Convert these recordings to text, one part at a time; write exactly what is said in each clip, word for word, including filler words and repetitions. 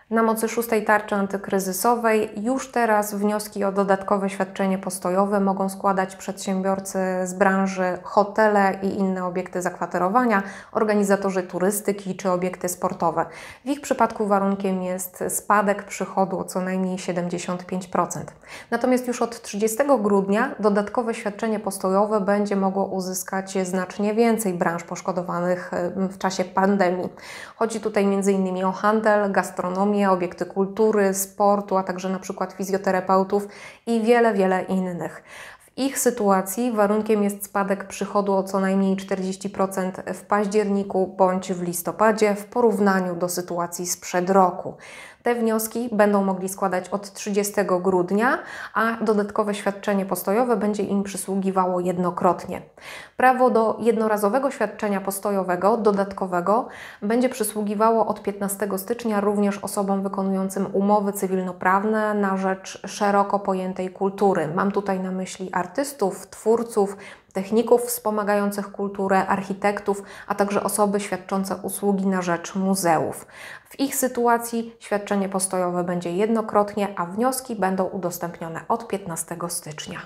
Na mocy szóstej tarczy antykryzysowej już teraz wnioski o dodatkowe świadczenie postojowe mogą składać przedsiębiorcy z branży hotele i inne obiekty zakwaterowania, organizatorzy turystyki czy obiekty sportowe. W ich przypadku warunkiem jest spadek przychodu o co najmniej siedemdziesiąt pięć procent. Natomiast już od trzydziestego grudnia dodatkowe świadczenie postojowe będzie mogło uzyskać znacznie więcej branż poszkodowanych w czasie pandemii. Chodzi tutaj między innymi o handel, gastronomię, obiekty kultury, sportu, a także na przykład fizjoterapeutów i wiele, wiele innych. W ich sytuacji warunkiem jest spadek przychodu o co najmniej czterdzieści procent w październiku bądź w listopadzie w porównaniu do sytuacji sprzed roku. Te wnioski będą mogli składać od trzydziestego grudnia, a dodatkowe świadczenie postojowe będzie im przysługiwało jednokrotnie. Prawo do jednorazowego świadczenia postojowego dodatkowego będzie przysługiwało od piętnastego stycznia również osobom wykonującym umowy cywilnoprawne na rzecz szeroko pojętej kultury. Mam tutaj na myśli artystów, twórców, techników wspomagających kulturę, architektów, a także osoby świadczące usługi na rzecz muzeów. W ich sytuacji świadczenie postojowe będzie jednokrotnie, a wnioski będą udostępnione od piętnastego stycznia.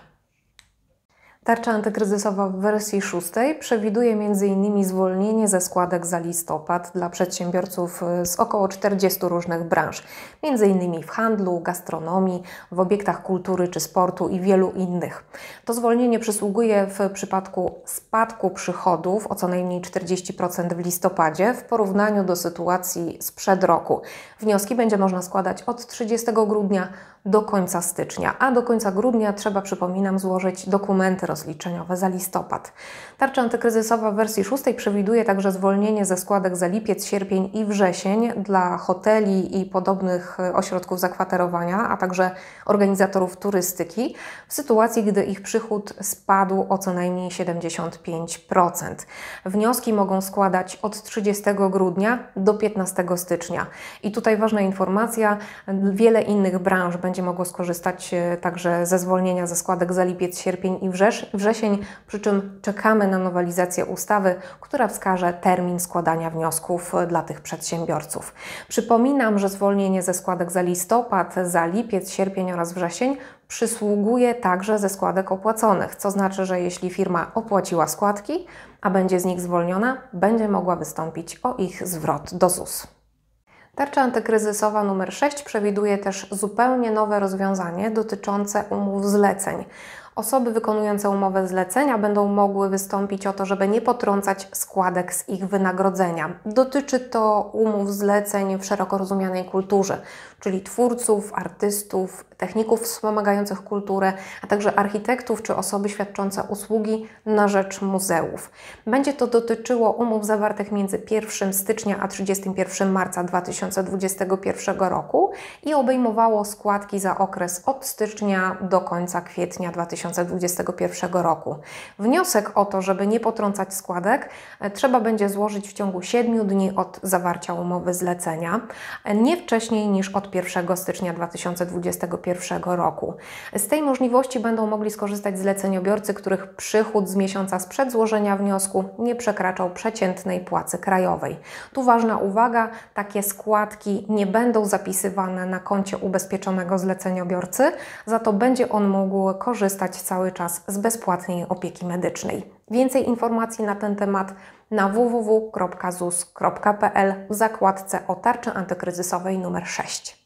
Tarcza antykryzysowa w wersji szóstej przewiduje między innymi zwolnienie ze składek za listopad dla przedsiębiorców z około czterdziestu różnych branż, między innymi w handlu, gastronomii, w obiektach kultury czy sportu i wielu innych. To zwolnienie przysługuje w przypadku spadku przychodów o co najmniej czterdzieści procent w listopadzie w porównaniu do sytuacji sprzed roku. Wnioski będzie można składać od trzydziestego grudnia do końca stycznia, a do końca grudnia trzeba, przypominam, złożyć dokumenty rozliczeniowe za listopad. Tarcza antykryzysowa w wersji szóstej przewiduje także zwolnienie ze składek za lipiec, sierpień i wrzesień dla hoteli i podobnych ośrodków zakwaterowania, a także organizatorów turystyki w sytuacji, gdy ich przychód spadł o co najmniej siedemdziesiąt pięć procent. Wnioski mogą składać od trzydziestego grudnia do piętnastego stycznia. I tutaj ważna informacja, wiele innych branż będzie będzie mogło skorzystać także ze zwolnienia ze składek za lipiec, sierpień i wrzesień, przy czym czekamy na nowelizację ustawy, która wskaże termin składania wniosków dla tych przedsiębiorców. Przypominam, że zwolnienie ze składek za listopad, za lipiec, sierpień oraz wrzesień przysługuje także ze składek opłaconych, co znaczy, że jeśli firma opłaciła składki, a będzie z nich zwolniona, będzie mogła wystąpić o ich zwrot do Z U S. Tarcza antykryzysowa numer sześć przewiduje też zupełnie nowe rozwiązanie dotyczące umów zleceń. Osoby wykonujące umowę zlecenia będą mogły wystąpić o to, żeby nie potrącać składek z ich wynagrodzenia. Dotyczy to umów zleceń w szeroko rozumianej kulturze, czyli twórców, artystów, techników wspomagających kulturę, a także architektów czy osoby świadczące usługi na rzecz muzeów. Będzie to dotyczyło umów zawartych między pierwszego stycznia a trzydziestego pierwszego marca dwa tysiące dwudziestego pierwszego roku i obejmowało składki za okres od stycznia do końca kwietnia dwa tysiące dwudziestego pierwszego roku. Wniosek o to, żeby nie potrącać składek, trzeba będzie złożyć w ciągu siedmiu dni od zawarcia umowy zlecenia, nie wcześniej niż od pierwszego stycznia dwa tysiące dwudziestego pierwszego roku. Z tej możliwości będą mogli skorzystać zleceniobiorcy, których przychód z miesiąca sprzed złożenia wniosku nie przekraczał przeciętnej płacy krajowej. Tu ważna uwaga, takie składki nie będą zapisywane na koncie ubezpieczonego zleceniobiorcy, za to będzie on mógł korzystać cały czas z bezpłatnej opieki medycznej. Więcej informacji na ten temat na w w w kropka z u s kropka p l w zakładce o tarczy antykryzysowej numer sześć.